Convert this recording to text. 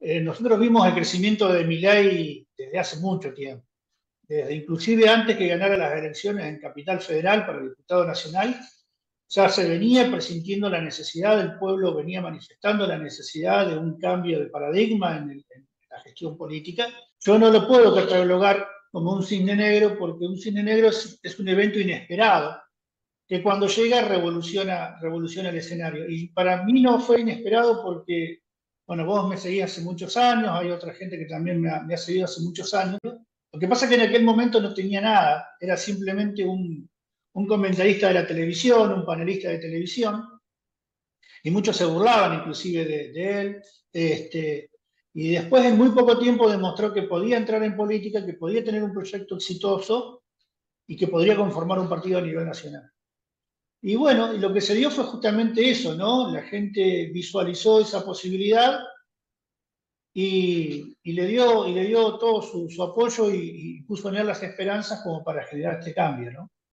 Nosotros vimos el crecimiento de Milei desde hace mucho tiempo, desde inclusive antes que ganara las elecciones en Capital Federal para diputado nacional, ya se venía presintiendo la necesidad, el pueblo venía manifestando la necesidad de un cambio de paradigma en la gestión política. Yo no lo puedo catalogar como un cisne negro porque un cisne negro es un evento inesperado que cuando llega revoluciona el escenario. Y para mí no fue inesperado porque, bueno, vos me seguís hace muchos años, hay otra gente que también me ha seguido hace muchos años. Lo que pasa es que en aquel momento no tenía nada, era simplemente un comentarista de la televisión, un panelista de televisión, y muchos se burlaban inclusive de él. Y después en muy poco tiempo demostró que podía entrar en política, que podía tener un proyecto exitoso y que podría conformar un partido a nivel nacional. Y bueno, y lo que se dio fue justamente eso, ¿no? La gente visualizó esa posibilidad y le dio todo su apoyo y puso en él las esperanzas como para generar este cambio, ¿no?